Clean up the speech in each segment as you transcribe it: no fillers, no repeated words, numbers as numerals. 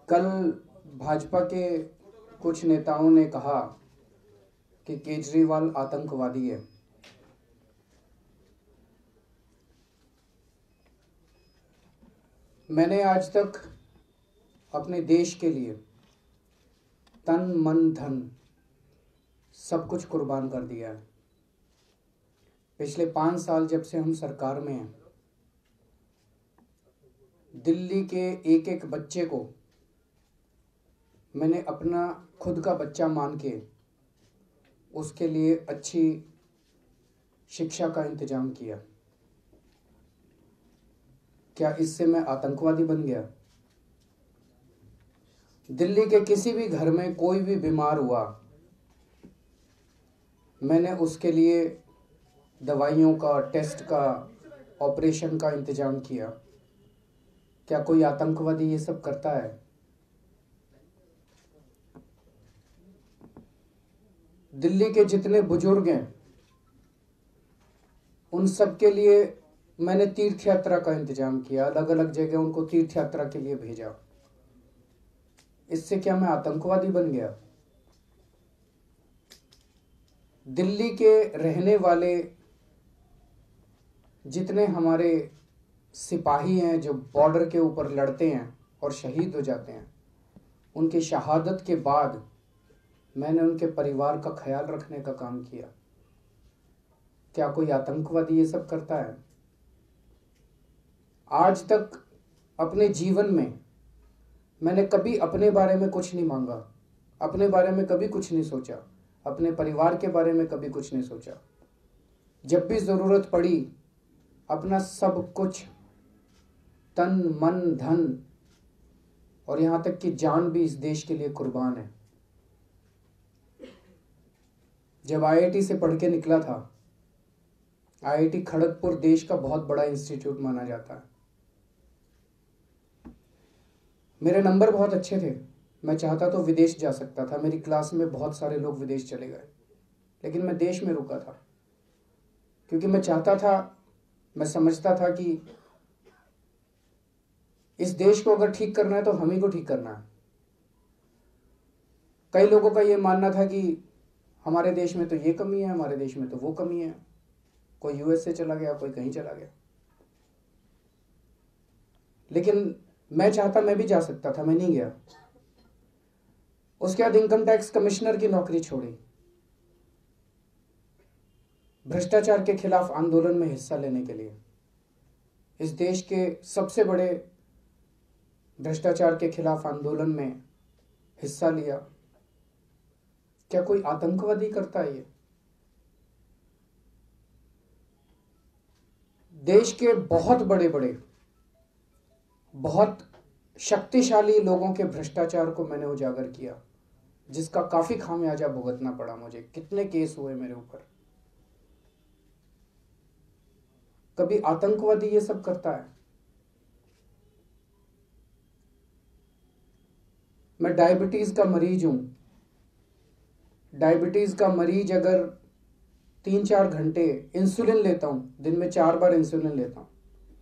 कल भाजपा के कुछ नेताओं ने कहा कि केजरीवाल आतंकवादी है। मैंने आज तक अपने देश के लिए तन मन धन सब कुछ कुर्बान कर दिया है। पिछले 5 साल जब से हम सरकार में हैं, दिल्ली के एक एक बच्चे को मैंने अपना खुद का बच्चा मान के उसके लिए अच्छी शिक्षा का इंतजाम किया। क्या इससे मैं आतंकवादी बन गया? दिल्ली के किसी भी घर में कोई भी बीमार हुआ, मैंने उसके लिए दवाइयों का, टेस्ट का, ऑपरेशन का इंतजाम किया। क्या कोई आतंकवादी ये सब करता है? दिल्ली के जितने बुजुर्ग हैं उन सब के लिए मैंने तीर्थ यात्रा का इंतजाम किया, अलग अलग जगह उनको तीर्थ यात्रा के लिए भेजा। इससे क्या मैं आतंकवादी बन गया? दिल्ली के रहने वाले जितने हमारे सिपाही हैं जो बॉर्डर के ऊपर लड़ते हैं और शहीद हो जाते हैं, उनकी शहादत के बाद मैंने उनके परिवार का ख्याल रखने का काम किया। क्या कोई आतंकवादी ये सब करता है? आज तक अपने जीवन में मैंने कभी अपने बारे में कुछ नहीं मांगा, अपने बारे में कभी कुछ नहीं सोचा, अपने परिवार के बारे में कभी कुछ नहीं सोचा। जब भी ज़रूरत पड़ी अपना सब कुछ, तन मन धन और यहाँ तक कि जान भी इस देश के लिए कुर्बान है। जब आईआईटी से पढ़ के निकला था, आईआईटी खड़गपुर देश का बहुत बड़ा इंस्टीट्यूट माना जाता है। मेरे नंबर बहुत अच्छे थे, मैं चाहता तो विदेश जा सकता था। मेरी क्लास में बहुत सारे लोग विदेश चले गए, लेकिन मैं देश में रुका था क्योंकि मैं चाहता था, मैं समझता था कि इस देश को अगर ठीक करना है तो हम ही को ठीक करना है। कई लोगों का ये मानना था कि हमारे देश में तो ये कमी है, हमारे देश में तो वो कमी है। कोई यूएस से चला गया, कोई कहीं चला गया, लेकिन मैं चाहता मैं भी जा सकता था, मैं नहीं गया। उसके बाद इनकम टैक्स कमिश्नर की नौकरी छोड़ी, भ्रष्टाचार के खिलाफ आंदोलन में हिस्सा लेने के लिए। इस देश के सबसे बड़े भ्रष्टाचार के खिलाफ आंदोलन में हिस्सा लिया। क्या कोई आतंकवादी करता है ये? देश के बहुत बड़े बड़े, बहुत शक्तिशाली लोगों के भ्रष्टाचार को मैंने उजागर किया, जिसका काफी खामियाजा भुगतना पड़ा मुझे। कितने केस हुए मेरे ऊपर। कभी आतंकवादी ये सब करता है? मैं डायबिटीज का मरीज हूं। डायबिटीज का मरीज अगर 3-4 घंटे इंसुलिन लेता हूं, दिन में 4 बार इंसुलिन लेता हूं,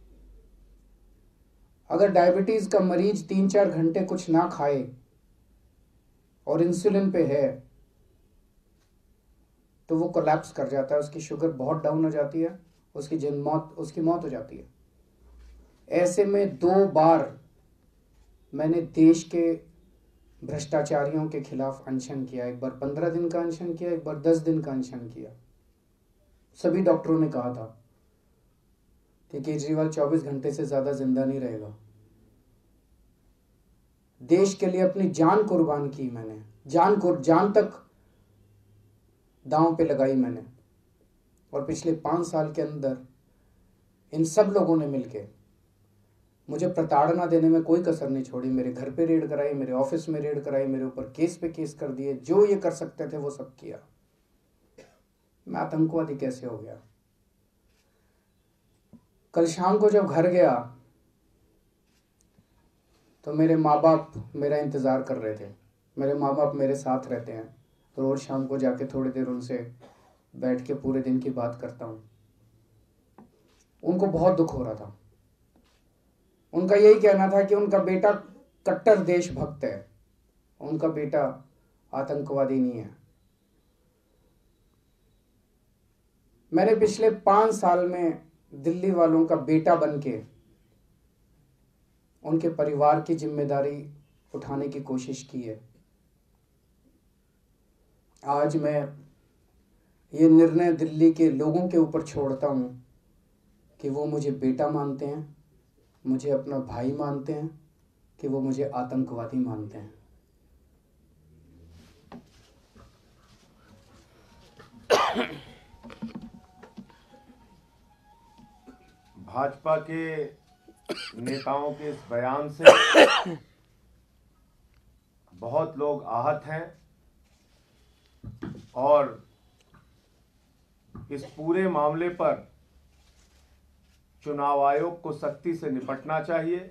अगर डायबिटीज का मरीज 3-4 घंटे कुछ ना खाए और इंसुलिन पे है तो वो कोलैप्स कर जाता है, उसकी शुगर बहुत डाउन हो जाती है, उसकी मौत हो जाती है। ऐसे में 2 बार मैंने देश के भ्रष्टाचारियों के खिलाफ अनशन किया। एक बार 15 दिन का अनशन किया, एक बार 10 दिन का अनशन किया। सभी डॉक्टरों ने कहा था कि केजरीवाल 24 घंटे से ज्यादा जिंदा नहीं रहेगा। देश के लिए अपनी जान कुर्बान की मैंने, जान तक दांव पे लगाई मैंने। और पिछले 5 साल के अंदर इन सब लोगों ने मिलकर मुझे प्रताड़ना देने में कोई कसर नहीं छोड़ी। मेरे घर पे रेड कराई, मेरे ऑफिस में रेड कराई, मेरे ऊपर केस पे केस कर दिए। जो ये कर सकते थे वो सब किया। मैं आतंकवादी कैसे हो गया? कल शाम को जब घर गया तो मेरे माँ बाप मेरा इंतज़ार कर रहे थे। मेरे माँ बाप मेरे साथ रहते हैं, रोज़ शाम को जाके थोड़ी देर उनसे बैठ के पूरे दिन की बात करता हूँ। उनको बहुत दुख हो रहा था। उनका यही कहना था कि उनका बेटा कट्टर देशभक्त है, उनका बेटा आतंकवादी नहीं है। मैंने पिछले 5 साल में दिल्ली वालों का बेटा बनके उनके परिवार की जिम्मेदारी उठाने की कोशिश की है। आज मैं ये निर्णय दिल्ली के लोगों के ऊपर छोड़ता हूं कि वो मुझे बेटा मानते हैं, मुझे अपना भाई मानते हैं, कि वो मुझे आतंकवादी मानते हैं। भाजपा के नेताओं के इस बयान से बहुत लोग आहत हैं और इस पूरे मामले पर चुनाव आयोग को सख्ती से निपटना चाहिए।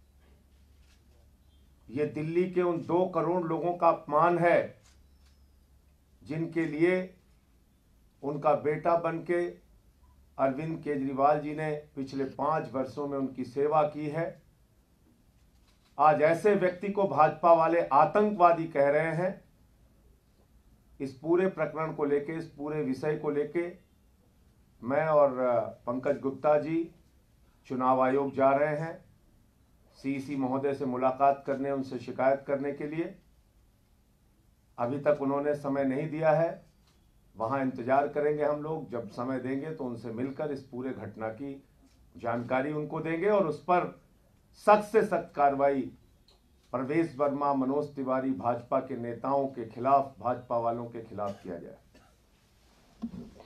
ये दिल्ली के उन 2 करोड़ लोगों का अपमान है जिनके लिए उनका बेटा बनके अरविंद केजरीवाल जी ने पिछले 5 वर्षों में उनकी सेवा की है। आज ऐसे व्यक्ति को भाजपा वाले आतंकवादी कह रहे हैं। इस पूरे प्रकरण को लेके, इस पूरे विषय को लेके मैं और पंकज गुप्ता जी चुनाव आयोग जा रहे हैं, सीईसी महोदय से मुलाकात करने, उनसे शिकायत करने के लिए। अभी तक उन्होंने समय नहीं दिया है, वहां इंतजार करेंगे हम लोग। जब समय देंगे तो उनसे मिलकर इस पूरे घटना की जानकारी उनको देंगे और उस पर सख्त से सख्त कार्रवाई प्रवेश वर्मा, मनोज तिवारी, भाजपा के नेताओं के खिलाफ, भाजपा वालों के खिलाफ किया जाए।